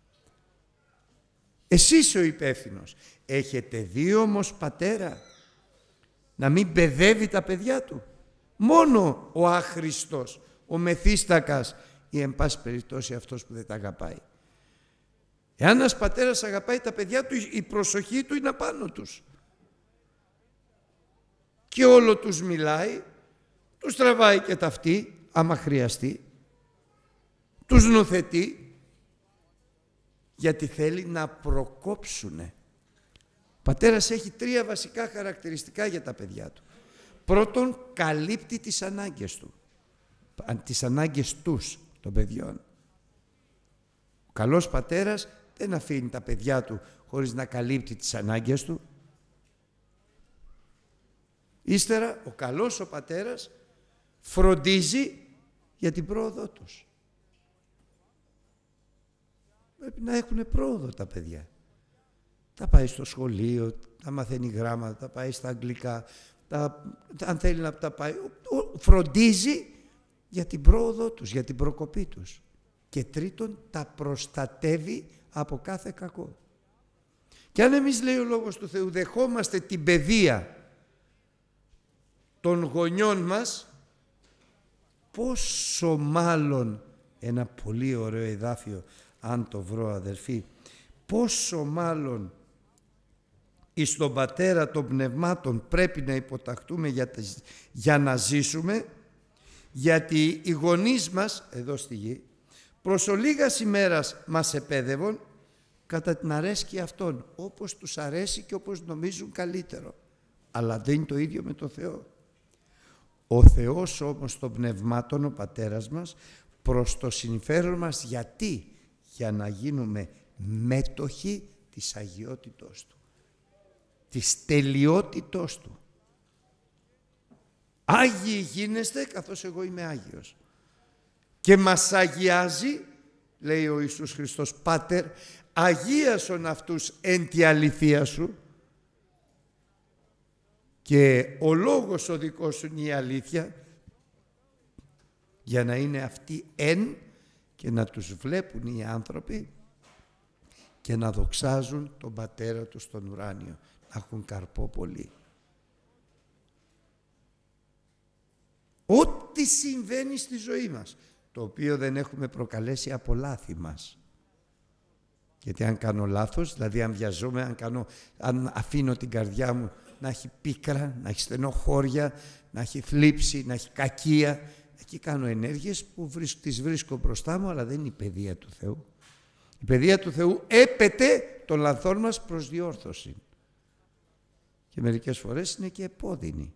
Εσύ είσαι ο υπεύθυνος. Έχετε δει όμως πατέρα να μην παιδεύει τα παιδιά του? Μόνο ο άχρηστος, ο μεθύστακας ή εν πάση περιπτώσει αυτός που δεν τα αγαπάει. Εάν ένας πατέρας αγαπάει τα παιδιά του, η προσοχή του είναι απάνω τους. Και όλο τους μιλάει, τους τραβάει και ταυτί, άμα χρειαστεί, τους νουθετεί, γιατί θέλει να προκόψουνε. Ο πατέρας έχει 3 βασικά χαρακτηριστικά για τα παιδιά του. Πρώτον, καλύπτει τις ανάγκες του, τις ανάγκες τους των παιδιών. Ο καλός πατέρας δεν αφήνει τα παιδιά του χωρίς να καλύπτει τις ανάγκες του. Ύστερα, ο καλός ο πατέρας φροντίζει για την πρόοδό τους. Πρέπει να έχουν πρόοδο τα παιδιά. Τα πάει στο σχολείο, τα μαθαίνει γράμματα, τα πάει στα αγγλικά, αν θέλει να τα πάει, φροντίζει για την πρόοδο τους, για την προκοπή τους. Και τρίτον, τα προστατεύει από κάθε κακό. Και αν εμείς, λέει ο Λόγος του Θεού, δεχόμαστε την παιδεία των γονιών μας, πόσο μάλλον, ένα πολύ ωραίο εδάφιο, αν το βρω αδελφοί, πόσο μάλλον εις τον Πατέρα των πνευμάτων πρέπει να υποταχτούμε για να ζήσουμε, γιατί οι γονείς μας εδώ στη γη προς ολίγας ημέρας μας επέδευον κατά την αρέσκεια αυτών, όπως τους αρέσει και όπως νομίζουν καλύτερο. Αλλά δεν είναι το ίδιο με τον Θεό. Ο Θεός όμως των πνευμάτων, ο Πατέρας μας, προς το συμφέρον μας, γιατί? Για να γίνουμε μέτοχοι της αγιότητός Του, της τελειότητός Του. Άγιοι γίνεστε καθώς εγώ είμαι Άγιος. Και μας αγιάζει λέει ο Ιησούς Χριστός, Πάτερ, αγίασον αυτούς εν τη αληθεία σου, και ο λόγος ο δικός σου είναι η αλήθεια, για να είναι αυτοί εν και να τους βλέπουν οι άνθρωποι και να δοξάζουν τον Πατέρα τους στον ουράνιο, να έχουν καρπό πολύ. Ό,τι συμβαίνει στη ζωή μας, το οποίο δεν έχουμε προκαλέσει από λάθη μας. Γιατί αν κάνω λάθος, δηλαδή αν βιαζόμαι, αν αφήνω την καρδιά μου να έχει πίκρα, να έχει στενοχώρια, να έχει θλίψη, να έχει κακία, εκεί κάνω ενέργειες που τις βρίσκω μπροστά μου, αλλά δεν είναι η παιδεία του Θεού. Η παιδεία του Θεού έπεται των λαθών μας προς διόρθωση. Και μερικές φορές είναι και επώδυνη.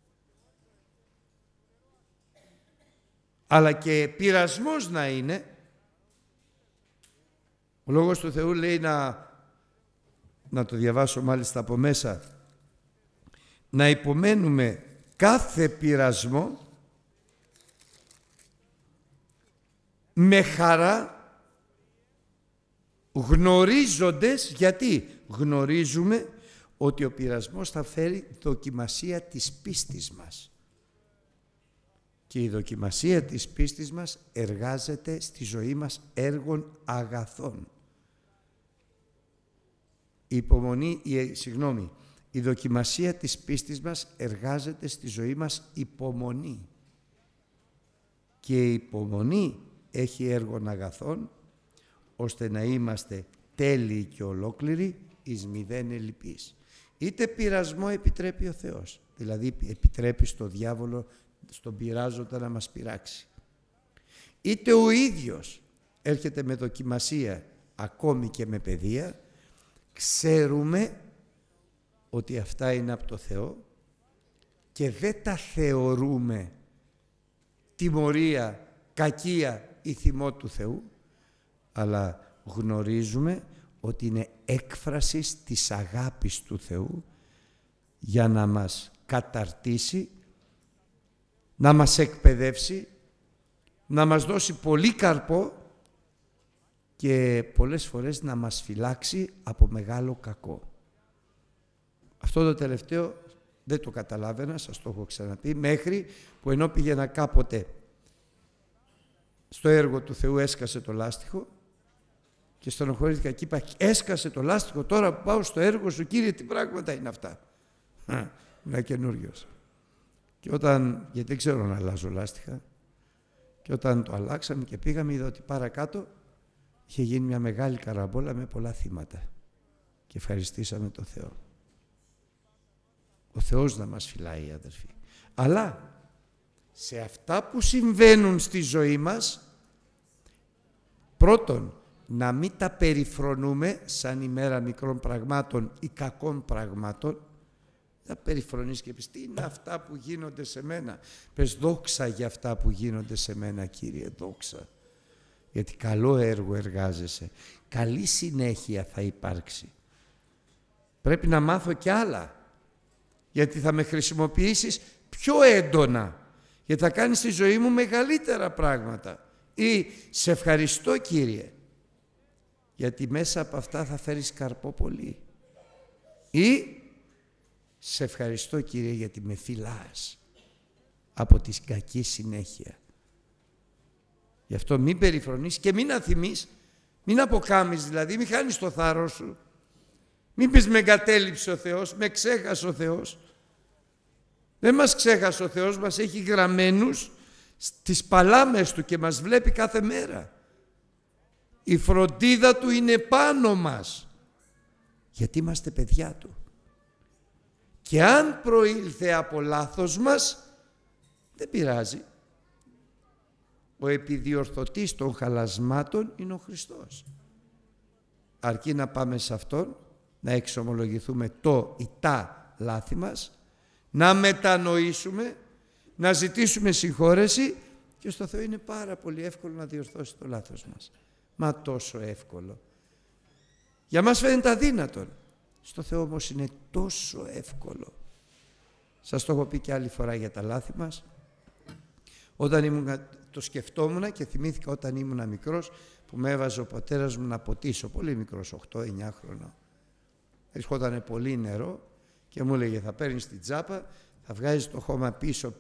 Αλλά και πειρασμός να είναι. Ο Λόγος του Θεού λέει να το διαβάσω μάλιστα από μέσα, να υπομένουμε κάθε πειρασμό με χαρά, γνωρίζοντες, γιατί γνωρίζουμε ότι ο πειρασμός θα φέρει δοκιμασία της πίστης μας. Και η δοκιμασία της πίστης μας εργάζεται στη ζωή μας έργων αγαθών. Η δοκιμασία της πίστης μας εργάζεται στη ζωή μας υπομονή. Και η υπομονή έχει έργων αγαθών, ώστε να είμαστε τέλειοι και ολόκληροι εις μηδέν ελλειπείς. Είτε πειρασμό επιτρέπει ο Θεός, δηλαδή επιτρέπει στο διάβολο, στον πειράζοντα να μας πειράξει. Είτε ο ίδιος έρχεται με δοκιμασία, ακόμη και με παιδεία, ξέρουμε ότι αυτά είναι από το Θεό και δεν τα θεωρούμε τιμωρία, κακία ή θυμό του Θεού, αλλά γνωρίζουμε ότι είναι έκφραση της αγάπης του Θεού για να μας καταρτήσει, να μας εκπαιδεύσει, να μας δώσει πολύ καρπό και πολλές φορές να μας φυλάξει από μεγάλο κακό. Αυτό το τελευταίο δεν το καταλάβαινα, σας το έχω ξαναπεί, μέχρι που ενώ πήγαινα κάποτε στο έργο του Θεού έσκασε το λάστιχο και στενοχωρήθηκα και είπα, έσκασε το λάστιχο, τώρα που πάω στο έργο σου, Κύριε, τι πράγματα είναι αυτά. Είμαι καινούριος. Και όταν, γιατί δεν ξέρω να αλλάζω λάστιχα, και όταν το αλλάξαμε και πήγαμε, είδα ότι παρακάτω είχε γίνει μια μεγάλη καραμπόλα με πολλά θύματα. Και ευχαριστήσαμε τον Θεό. Ο Θεός να μας φυλάει, αδερφοί. Αλλά σε αυτά που συμβαίνουν στη ζωή μας, πρώτον, να μην τα περιφρονούμε σαν ημέρα μικρών πραγμάτων ή κακών πραγμάτων. Θα περιφρονείς και πεις, τι είναι αυτά που γίνονται σε μένα. Πες δόξα για αυτά που γίνονται σε μένα, Κύριε, δόξα. Γιατί καλό έργο εργάζεσαι. Καλή συνέχεια θα υπάρξει. Πρέπει να μάθω κι άλλα. Γιατί θα με χρησιμοποιήσεις πιο έντονα. Γιατί θα κάνεις στη ζωή μου μεγαλύτερα πράγματα. Ή σε ευχαριστώ, Κύριε. Γιατί μέσα από αυτά θα φέρεις καρπό πολύ. Ή σε ευχαριστώ, Κύριε, γιατί με φυλάς από τη κακή συνέχεια. Γι' αυτό μην περιφρονείς και μην αθυμείς, μην αποκάμεις δηλαδή, μην χάνεις το θάρρος σου. Μην πεις με εγκατέλειψε ο Θεός, με ξέχασε ο Θεός. Δεν μας ξέχασε ο Θεός, μας έχει γραμμένους στις παλάμες Του και μας βλέπει κάθε μέρα. Η φροντίδα Του είναι πάνω μας, γιατί είμαστε παιδιά Του. Και αν προήλθε από λάθος μας, δεν πειράζει. Ο επιδιορθωτής των χαλασμάτων είναι ο Χριστός. Αρκεί να πάμε σε Αυτόν, να εξομολογηθούμε το ή τα λάθη μας, να μετανοήσουμε, να ζητήσουμε συγχώρεση και στο Θεό είναι πάρα πολύ εύκολο να διορθώσει το λάθος μας. Μα τόσο εύκολο. Για μας φαίνεται αδύνατον. Στο Θεό όμως είναι τόσο εύκολο. Σας το έχω πει και άλλη φορά για τα λάθη μας. Όταν το σκεφτόμουν και θυμήθηκα όταν ήμουν μικρός, που με έβαζε ο πατέρας μου να ποτίσω, πολύ μικρός, 8-9 χρονών. Ερχότανε πολύ νερό και μου έλεγε θα παίρνεις την τσάπα, θα βγάζεις το χώμα πίσω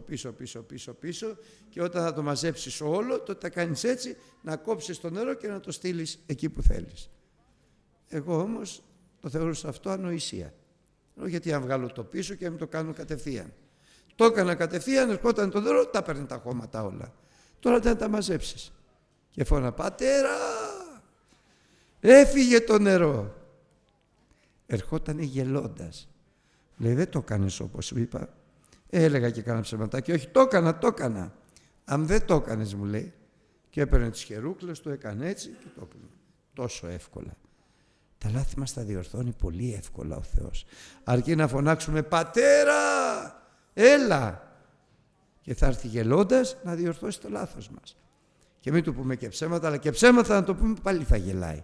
και όταν θα το μαζέψεις όλο, τότε θα κάνεις έτσι, να κόψεις το νερό και να το στείλεις εκεί που θέλεις. Εγώ όμως το θεωρούσα αυτό ανοησία. Γιατί αν βγάλω το πίσω και να μην το κάνω κατευθείαν. Το έκανα κατευθείαν, ερχόταν το νερό, τα παίρνει τα χώματα όλα. Τώρα δεν τα μαζέψεις. Και φώνα, πατέρα, έφυγε το νερό. Ερχότανε γελώντας. Λέει, δεν το έκανες όπως σου είπα. Έλεγα και κάνα ψεματάκι. Όχι, το έκανα. Αν δεν το έκανες, μου λέει. Και έπαιρνε τις χερούκλες, το έκανε έτσι και το έκανε. Τόσο εύκολα. Τα λάθη μας τα διορθώνει πολύ εύκολα ο Θεός. Αρκεί να φωνάξουμε, πατέρα, έλα. Και θα έρθει γελώντας να διορθώσει το λάθος μας. Και μην του πούμε και ψέματα, αλλά και ψέματα να το πούμε πάλι θα γελάει.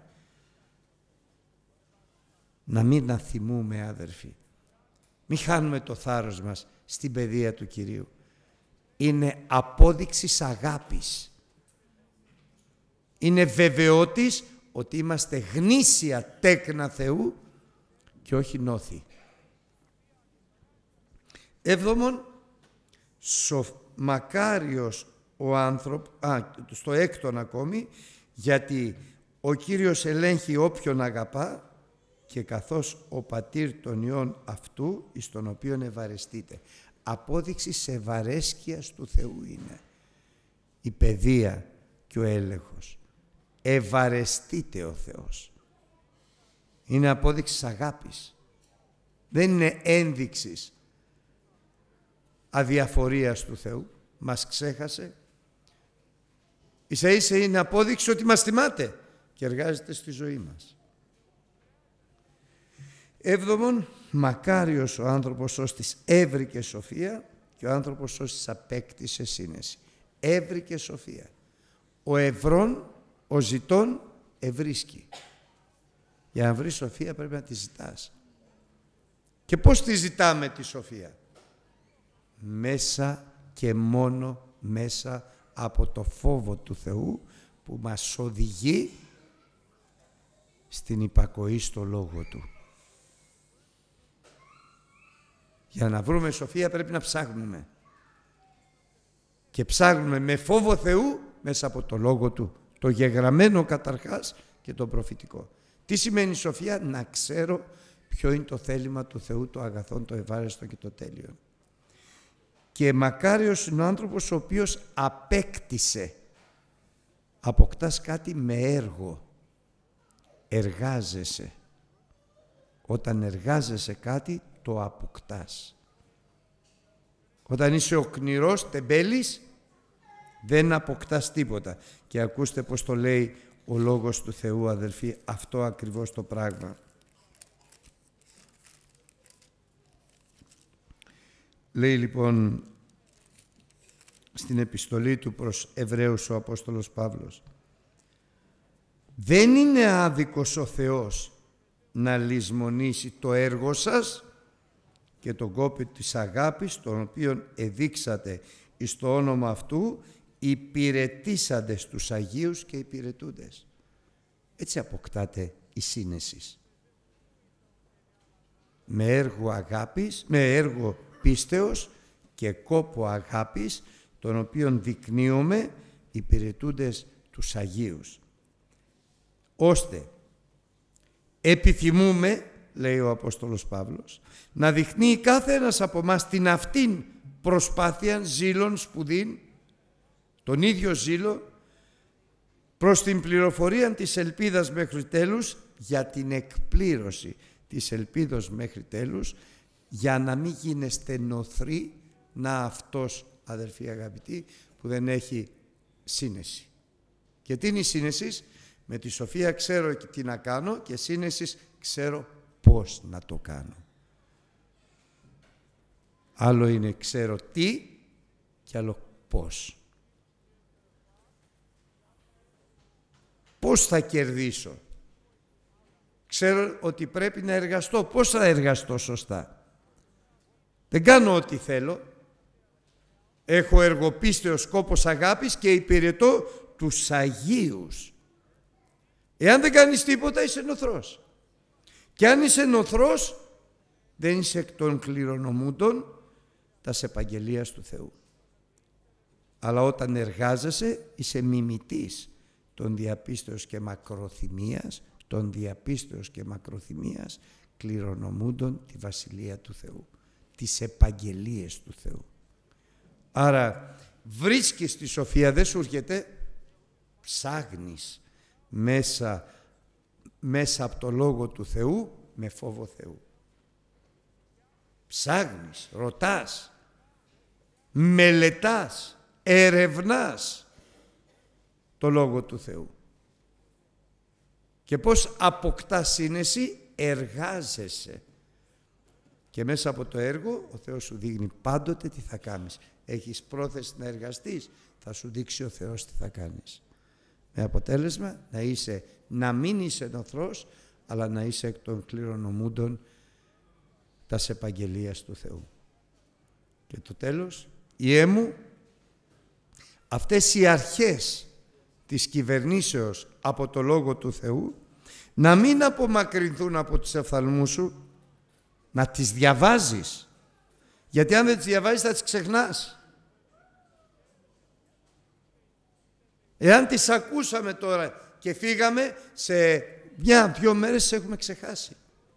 Να μην αθυμούμε, αδερφοί. Μην χάνουμε το θάρρος μας στην παιδεία του Κυρίου. Είναι απόδειξης αγάπης. Είναι βεβαιότης ότι είμαστε γνήσια τέκνα Θεού και όχι νόθη. Έβδομον, μακάριος ο άνθρωπος, στο έκτον ακόμη, γιατί ο Κύριος ελέγχει όποιον αγαπά και καθώς ο πατήρ των ιών αυτού εις τον οποίον ευαρεστείτε. Απόδειξη ευαρέσκειας του Θεού είναι η παιδεία και ο έλεγχος. Ευαρεστείτε ο Θεός. Είναι απόδειξη αγάπης. Δεν είναι ένδειξης αδιαφορίας του Θεού. Μας ξέχασε. Ίσα ίσα είναι απόδειξη ότι μας θυμάται και εργάζεται στη ζωή μας. Έβδομον, μακάριος ο άνθρωπος ώστις έβρικε σοφία και ο άνθρωπος ώστις απέκτησε σύνεση. Έβρικε σοφία. Ο ευρών, ο ζητών ευρίσκει. Για να βρεις σοφία πρέπει να τη ζητάς. Και πώς τη ζητάμε τη σοφία? Μέσα και μόνο μέσα από το φόβο του Θεού που μας οδηγεί στην υπακοή στο Λόγο Του. Για να βρούμε σοφία πρέπει να ψάχνουμε. Και ψάχνουμε με φόβο Θεού μέσα από το Λόγο Του. Το γεγραμμένο καταρχάς και το προφητικό. Τι σημαίνει σοφία? Να ξέρω ποιο είναι το θέλημα του Θεού, το αγαθόν, το ευάρεστο και το τέλειο. Και μακάριος είναι ο άνθρωπος ο οποίος απέκτησε. Αποκτάς κάτι με έργο. Εργάζεσαι. Όταν εργάζεσαι κάτι, το αποκτάς. Όταν είσαι οκνηρός, τεμπέλης, δεν αποκτάς τίποτα. Και ακούστε πως το λέει ο Λόγος του Θεού, αδελφοί, αυτό ακριβώς το πράγμα. Λέει λοιπόν στην επιστολή του προς Εβραίους ο Απόστολος Παύλος, δεν είναι άδικος ο Θεός να λησμονήσει το έργο σας και τον κόπο της αγάπης, τον οποίον εδείξατε εις το όνομα αυτού, υπηρετήσαντες τους Αγίους και υπηρετούντες. Έτσι αποκτάτε η σύνεση. Με έργο αγάπης, με έργο πίστεως και κόπο αγάπης, τον οποίον δεικνύουμε υπηρετούντες τους Αγίους. Ώστε επιθυμούμε, λέει ο Απόστολος Παύλος, να δειχνεί κάθε ένας από μας την αυτήν προσπάθεια, ζήλων, σπουδήν, τον ίδιο ζήλο, προς την πληροφορία της ελπίδας μέχρι τέλους, για την εκπλήρωση της ελπίδος μέχρι τέλους, για να μην γίνεστε νοθροί, να αυτός, αδερφοί αγαπητοί, που δεν έχει σύνεση. Και τι είναι η σύνεση? Με τη σοφία ξέρω τι να κάνω και σύνεση ξέρω πώς να το κάνω. Άλλο είναι ξέρω τι και άλλο πώς. Πώς θα κερδίσω? Ξέρω ότι πρέπει να εργαστώ. Πώς θα εργαστώ σωστά? Δεν κάνω ό,τι θέλω. Έχω εργοπίστεως κόπος αγάπης και υπηρετώ τους Αγίους. Εάν δεν κάνεις τίποτα, είσαι νοθρός. Και αν είσαι νοθρός, δεν είσαι εκ των κληρονομούντων τας επαγγελίας του Θεού. Αλλά όταν εργάζεσαι, είσαι μιμητής των διαπίστεως και μακροθυμίας, κληρονομούντων τη Βασιλεία του Θεού, τις επαγγελίες του Θεού. Άρα βρίσκεις τη σοφία, δεν σου έρχεται, ψάχνεις μέσα από το Λόγο του Θεού με φόβο Θεού. Ψάχνεις, ρωτάς, μελετάς, ερευνάς το Λόγο του Θεού. Και πώς αποκτάς σύνεση? Εργάζεσαι. Και μέσα από το έργο ο Θεός σου δείχνει πάντοτε τι θα κάνεις. Έχεις πρόθεση να εργαστείς, θα σου δείξει ο Θεός τι θα κάνεις. Με αποτέλεσμα να μην είσαι νοθρός, αλλά να είσαι εκ των κληρονομούντων τας επαγγελίας του Θεού. Και το τέλος, μου, αυτές οι αρχές της κυβερνήσεως από το Λόγο του Θεού να μην απομακρυνθούν από τους οφθαλμούς σου, να τις διαβάζεις. Γιατί αν δεν τις διαβάζεις θα τις ξεχνάς. Εάν τις ακούσαμε τώρα και φύγαμε, σε 1-2 μέρες τις έχουμε ξεχάσει.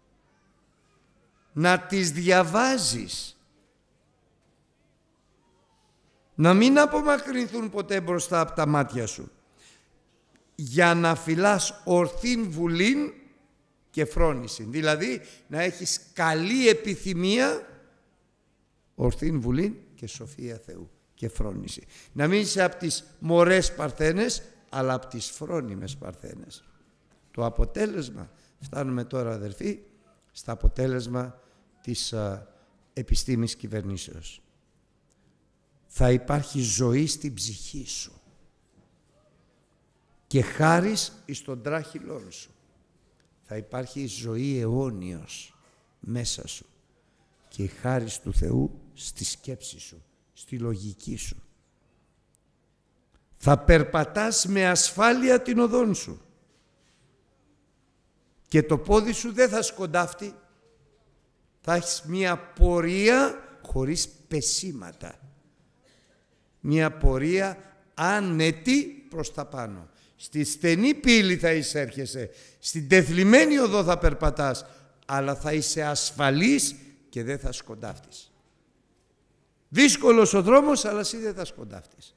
Να τις διαβάζεις. Να μην απομακρυνθούν ποτέ μπροστά από τα μάτια σου. Για να φυλάς ορθήν βουλήν και φρόνηση. Δηλαδή να έχεις καλή επιθυμία, ορθήν βουλήν και σοφία Θεού και φρόνηση. Να μην είσαι από τις μωρές παρθένες, αλλά από τις φρόνιμες παρθένες. Το αποτέλεσμα, φτάνουμε τώρα αδερφοί, στα αποτέλεσμα της επιστήμης κυβερνήσεως. Θα υπάρχει ζωή στην ψυχή σου και χάρις εις τον τράχυλόν σου. Θα υπάρχει ζωή αιώνιος μέσα σου και η χάρις του Θεού στη σκέψη σου, στη λογική σου. Θα περπατάς με ασφάλεια την οδόν σου και το πόδι σου δεν θα σκοντάφτει. Θα έχεις μία πορεία χωρίς πεσήματα. Μία πορεία άνετη προς τα πάνω. Στη στενή πύλη θα εισέρχεσαι, στην τεθλιμμένη οδό θα περπατάς, αλλά θα είσαι ασφαλής και δεν θα σκοντάφτεις. Δύσκολος ο δρόμος, αλλά εσύ δεν θα σκοντάφτεις.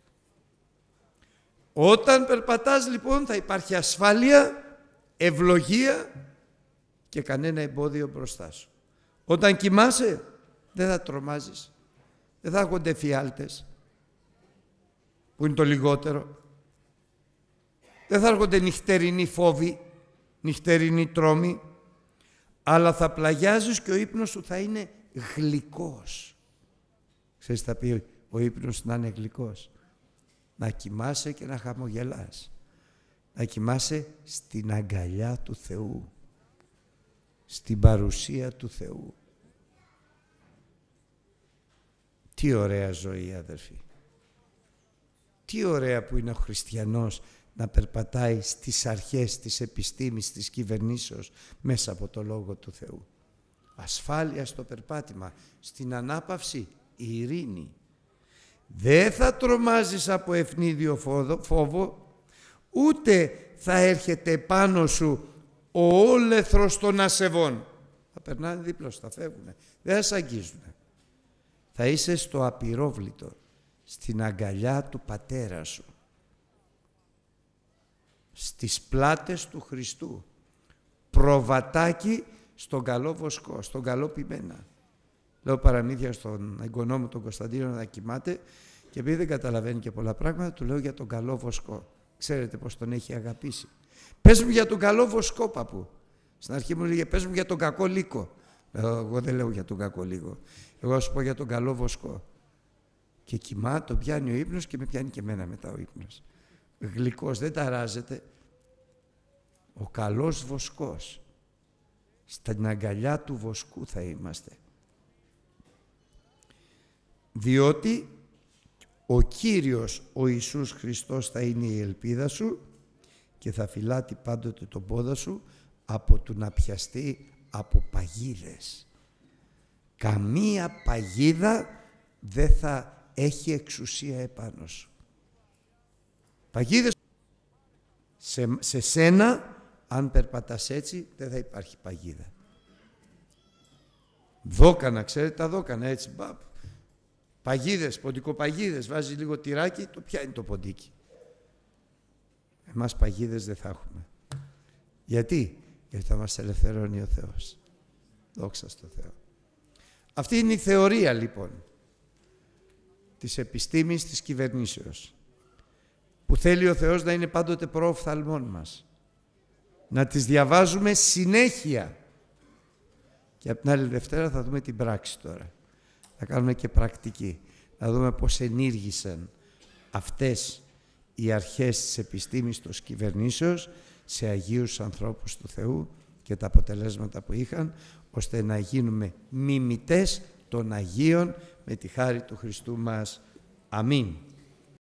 Όταν περπατάς λοιπόν θα υπάρχει ασφάλεια, ευλογία και κανένα εμπόδιο μπροστά σου. Όταν κοιμάσαι δεν θα τρομάζεις, δεν θα έχονται φιάλτες, που είναι το λιγότερο. Δεν θα έρχονται νυχτερινοί φόβοι, νυχτερινοί τρόμοι, αλλά θα πλαγιάζεις και ο ύπνος σου θα είναι γλυκός. Ξέρεις, θα πει ο ύπνος να είναι γλυκός. Να κοιμάσαι και να χαμογελάς. Να κοιμάσαι στην αγκαλιά του Θεού, στην παρουσία του Θεού. Τι ωραία ζωή, αδερφοί. Τι ωραία που είναι ο χριστιανός να περπατάει στις αρχές της επιστήμης, της κυβερνήσεως, μέσα από το Λόγο του Θεού. Ασφάλεια στο περπάτημα, στην ανάπαυση, η ειρήνη. Δεν θα τρομάζεις από ευνίδιο φόβο, ούτε θα έρχεται πάνω σου ο όλεθρος των ασεβών. Θα περνάνε δίπλα σου, θα φεύγουν, δεν θα σ' αγγίζουν. Θα είσαι στο απειρόβλητο, στην αγκαλιά του Πατέρα σου, στις πλάτες του Χριστού, προβατάκι στον καλό βοσκό, στον καλό πιμένα. Λέω παραμύθια στον εγγονό μου τον Κωνσταντίνο να κοιμάται και επειδή δεν καταλαβαίνει και πολλά πράγματα, του λέω για τον καλό βοσκό. Ξέρετε πώς τον έχει αγαπήσει. Πες μου για τον καλό βοσκό, παππού. Στην αρχή μου λέγε πες μου για τον κακό λύκο. Εγώ δεν λέω για τον κακό λύκο. Εγώ θα σου πω για τον καλό βοσκό. Και κοιμά, τον πιάνει ο ύπνος και με πιάνει και εμένα μετά ο ύπνος. Γλυκός, δεν ταράζεται. Ο καλός βοσκός. Στην αγκαλιά του βοσκού θα είμαστε. Διότι ο Κύριος, ο Ιησούς Χριστός θα είναι η ελπίδα σου και θα φυλάτει πάντοτε τον πόδα σου από του να πιαστεί από παγίδες. Καμία παγίδα δεν θα έχει εξουσία επάνω σου. Παγίδες σε σένα, αν περπατάς έτσι, δεν θα υπάρχει παγίδα. Δόκανα, ξέρετε τα δόκανα, έτσι, παγίδες, ποντικοπαγίδες, βάζει λίγο τυράκι, το πιάνει το ποντίκι. Εμάς παγίδες δεν θα έχουμε. Γιατί? Γιατί θα μας ελευθερώνει ο Θεός. Δόξα στο Θεό. Αυτή είναι η θεωρία, λοιπόν, της επιστήμης της κυβερνήσεως, που θέλει ο Θεός να είναι πάντοτε προοφθαλμών μας. Να τις διαβάζουμε συνέχεια. Και από την άλλη Δευτέρα θα δούμε την πράξη τώρα. Θα κάνουμε και πρακτική. Να δούμε πώς ενήργησαν αυτές οι αρχές της επιστήμης της κυβερνήσεως σε αγίους ανθρώπους του Θεού και τα αποτελέσματα που είχαν, ώστε να γίνουμε μιμητές των Αγίων με τη χάρη του Χριστού μας. Αμήν.